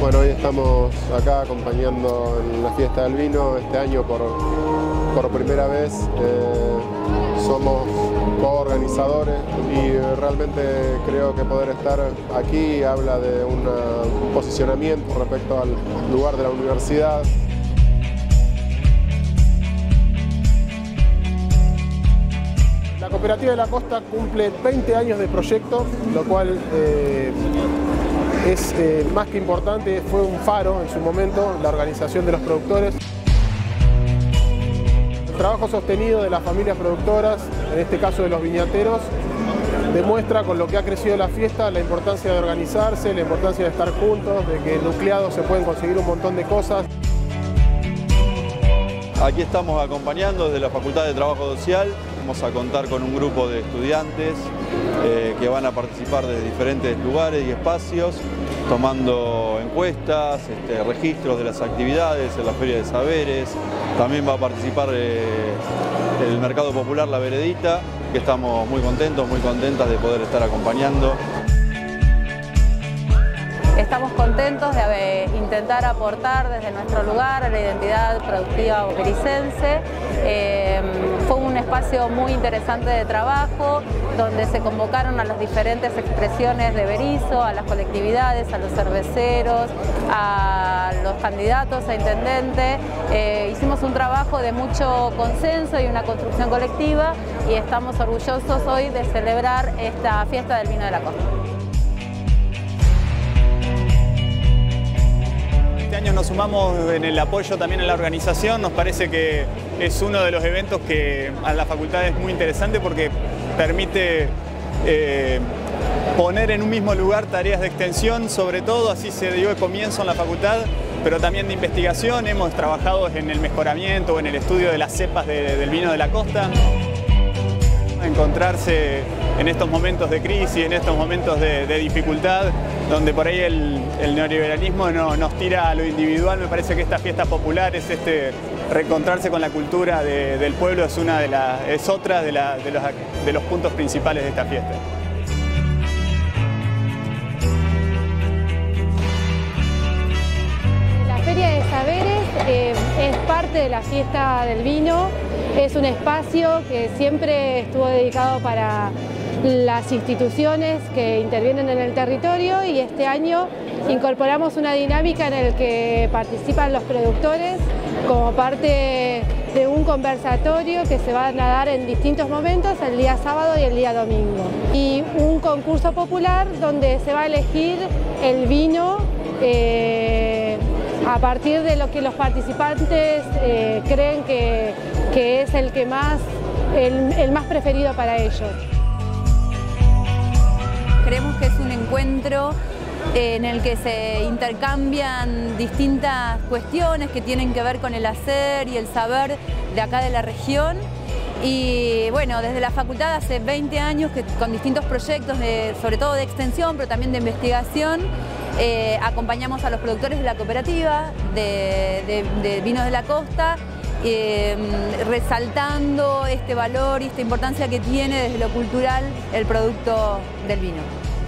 Bueno, hoy estamos acá acompañando en la fiesta del vino. Este año por primera vez somos coorganizadores y realmente creo que poder estar aquí habla de un posicionamiento respecto al lugar de la universidad. La Cooperativa de la Costa cumple 20 años de proyecto, lo cual es más que importante. Fue un faro en su momento, la organización de los productores. El trabajo sostenido de las familias productoras, en este caso de los viñateros, demuestra con lo que ha crecido la fiesta la importancia de organizarse, la importancia de estar juntos, de que nucleados se pueden conseguir un montón de cosas. Aquí estamos acompañando desde la Facultad de Trabajo Social. Vamos a contar con un grupo de estudiantes que van a participar de diferentes lugares y espacios, tomando encuestas, registros de las actividades en la Feria de Saberes. También va a participar el Mercado Popular La Veredita, que estamos muy contentos, muy contentas de poder estar acompañando. Estamos contentos de intentar aportar desde nuestro lugar a la identidad productiva bericense. Fue un espacio muy interesante de trabajo, donde se convocaron a las diferentes expresiones de Berisso, a las colectividades, a los cerveceros, a los candidatos a intendente. Hicimos un trabajo de mucho consenso y una construcción colectiva, y estamos orgullosos hoy de celebrar esta fiesta del vino de la costa. Este año nos sumamos en el apoyo también a la organización. Nos parece que es uno de los eventos que a la facultad es muy interesante porque permite poner en un mismo lugar tareas de extensión, sobre todo así se dio el comienzo en la facultad, pero también de investigación. Hemos trabajado en el mejoramiento o en el estudio de las cepas del vino de la costa. Encontrarse en estos momentos de crisis, en estos momentos de dificultad, donde por ahí el neoliberalismo nos tira a lo individual. Me parece que estas fiestas populares, reencontrarse con la cultura del pueblo es otra de los puntos principales de esta fiesta. La Feria de Saberes es parte de la fiesta del vino. Es un espacio que siempre estuvo dedicado para las instituciones que intervienen en el territorio, y este año incorporamos una dinámica en la que participan los productores como parte de un conversatorio que se van a dar en distintos momentos, el día sábado y el día domingo. Y un concurso popular donde se va a elegir el vino a partir de lo que los participantes creen que es el más preferido para ellos. Creemos que es un encuentro en el que se intercambian distintas cuestiones que tienen que ver con el hacer y el saber de acá de la región. Y bueno, desde la facultad hace 20 años que con distintos proyectos, sobre todo de extensión, pero también de investigación, acompañamos a los productores de la cooperativa de vinos de la costa, resaltando este valor y esta importancia que tiene desde lo cultural el producto del vino.